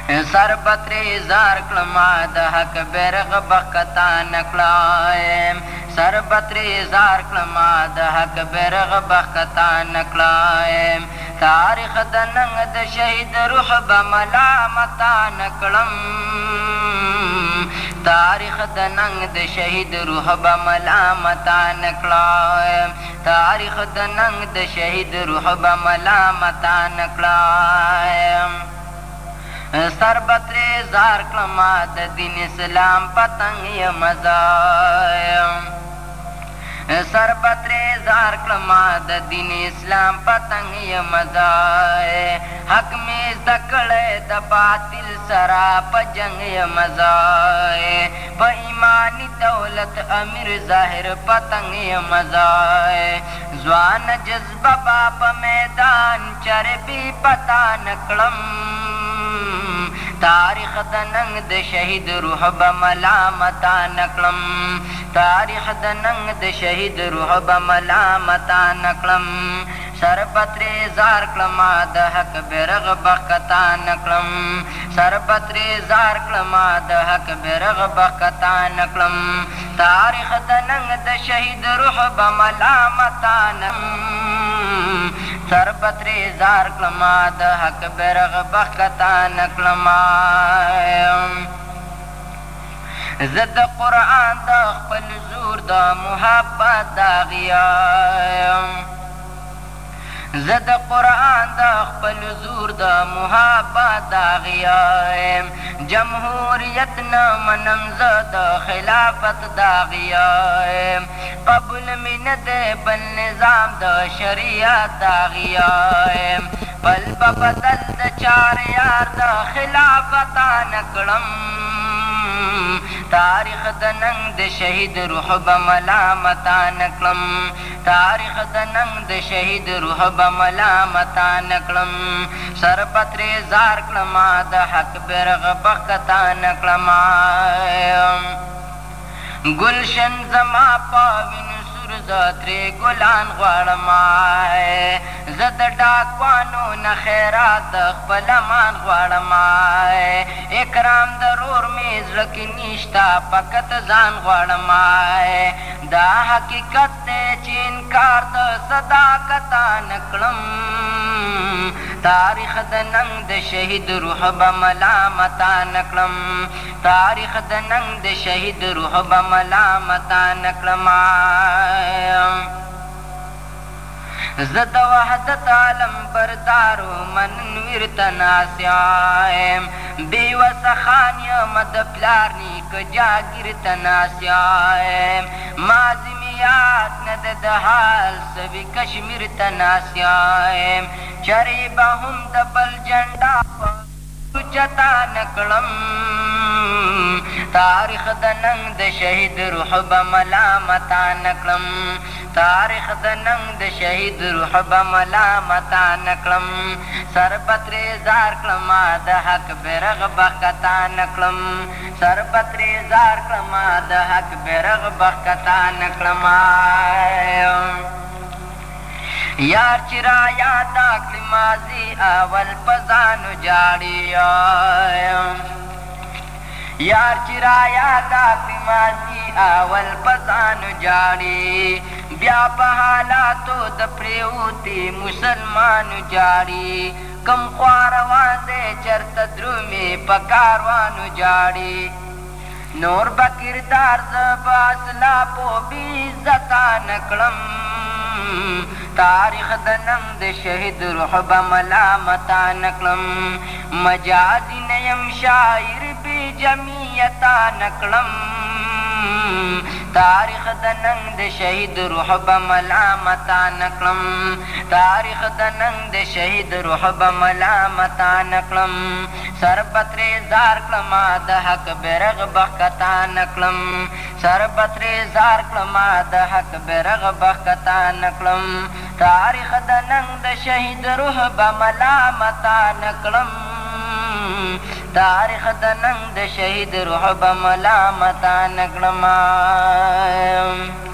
سر بتري زار کلما د حق بیرغ بختا نکلایم سر بتري زار کلما د حق بیرغ بختا نکلایم تاریخ د ننګ د شهید روح بملامتا نکلم تاریخ د ننګ د شهید روح بملامتا نکلایم تاریخ د ننګ د شهید روح بملامتا نکلایم سر بتري زار کلما د دین اسلام پتنګ یم زایم سر بتري زار کلما د دین اسلام پتنګ یم زای حق می زکړې د باطل سرا پجنګ یم زای په ایمانی دولت امیر ظاهر پتنګ یم زای ځوان جذبه په میدان چربي پتا نکړم تاریخ د ننګ د شهید روح بملامتا نکړم تاریخ د ننګ د شهید روح بملامتا نکړم سر بتري زار کلما د حق بیرغ بختا نکړم سر بتري زار کلما د حق بیرغ بختا نکړم تاریخ د ننګ د شهید روح بملامتا نکړم سر بتري زار کلما د حق بیرغ بختا نکړم زد قرآن د خپل زور د محبت داغیایم زد قرآن د خپل زور د محبت داغیایم جمهوریت نه منم زه د خلافت داغیایم قبول می نه دی بل نظام د شریعت داغیایم بل به بدل د چار یار د خلافت نکړم تاریخ د ننګ د شهید روح بملامتا نکړم تاریخ د ننګ د شهید روح بملامتا نکړم سر بتري زار کلما د حق بیرغ بختا نکړم گلشن زما پاوین زتري ګلان غواړم زه د ډاکوانو نه خیرات خپل مان غواړم اکرام ضرور مې زړه کې نشته فقط ځان غواړم دا حقیقت دی چې انکار د صداقت نکړم تاریخ د ننګ د شهید روح بملامتا نکړم تاریخ د ننګ د شهید روح بملامتا نکړم زه د وحدت عالم بردارو منویر تناسیم بیوسه خان یم د پلار نیکه جاګیر تناسیم ماضي مې یاد نه ده د حال سوي کشمیر تناسیم چرې به هم د بل جنډا په چتا نکړم تاریخ د ننګ د شهید روح بملامتا نکړم تاریخ د ننګ د شهید روح بملامتا نکړم سر بتري زار کلما د حق بیرغ بختا نکړم سر بتري زار کلما د حق بیرغ بختا نکړم یار چې را یاد کړي ماضي اول په ځانو جاړي یار چې را یاد کړي ماضي اول په ځانو جاړي بیا په حالاتو د پریوتي مسلمانو جاړي کم خوا روان دی چرته درومې په کاروانو جاړي نور به کردار زه به اسلافو بې عزته نکړم تاریخ د ننګ د شهید روح بملامتا نکړم مجازي نه یم شاعر بې جمعیته نکړم تاریخ د ننګ د شهید روح بملامتا نکړم تاریخ د ننګ د شهید روح بملامتا نکړم سر بتري زار کلما د حق بیرغ بختا نکړم سر بتري زار کلما د حق بیرغ بختا نکړم تاریخ د ننګ د شهید روح بملامتا نکړم تاریخ د ننګ د شهید روح بملامتا نکړم